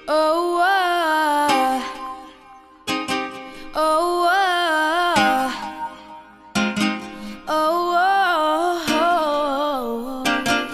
Oh, oh, oh, oh,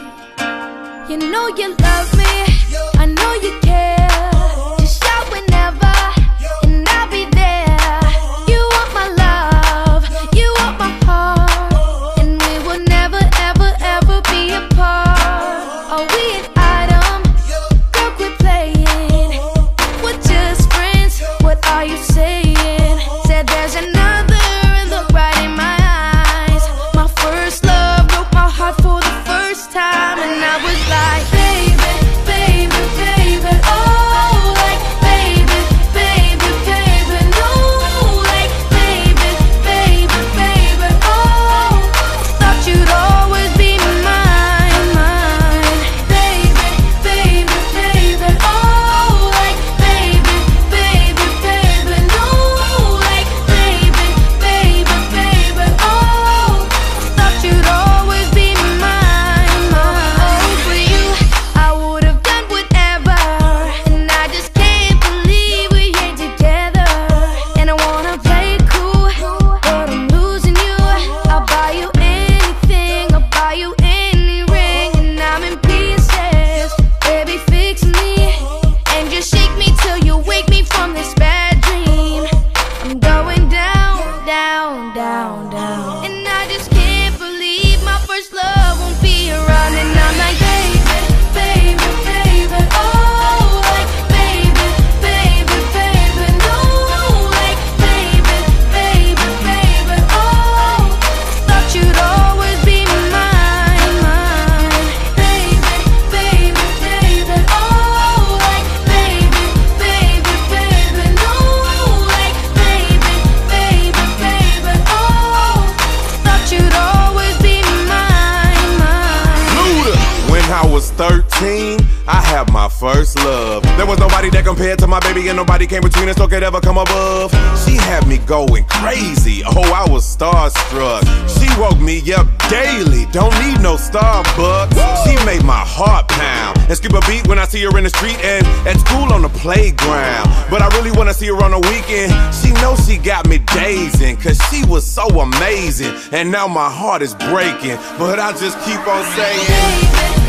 oh. You know you love me, I know you care. Just shout whenever, and I'll be there. You want my love, you want my heart, and we will never, ever, ever be apart. Are we an item? Girl, quit playing. We're just friends, what are you saying? Said there's another, look right in my eyes. My first love broke my heart for the first time, and I was like, baby, baby, baby, oh, like, baby, baby, baby, no, like, baby, baby, baby, oh, thought you'd always be mine, mine, baby, baby, baby, oh, like, baby, baby, baby, no, like, baby, baby, baby, oh, thought you'd always be mine, mine. For you, I would have done whatever, and I just can't believe we ain't together. And I wanna play it cool, but I'm losing you. I'll buy you anything, I'll buy you any ring, and I'm in pieces. Baby, fix me, and just shake me till you wake me from this bad dream. I'm going down, down, down, down, and I just can't believe my first love won't be around. And I'm like, baby, baby, baby, oh, like, baby, baby, baby, no, like, baby, baby, baby, oh, thought you'd always be mine, mine, baby, baby, baby, oh, like, baby, baby, baby, no, like, baby, baby, baby, oh, thought you'd always be mine, mine. Luda. When I was 13, I had my first love. There was nobody that compared to my baby, and nobody came between us or could ever come above. She had me going crazy, oh, I was starstruck. She woke me up daily, don't need no Starbucks. She made my heart pound and skip a beat when I see her in the street and at school on the playground. But I really wanna see her on the weekend. She knows she got me dazing, cause she was so amazing. And now my heart is breaking, but I just keep on saying, Baby,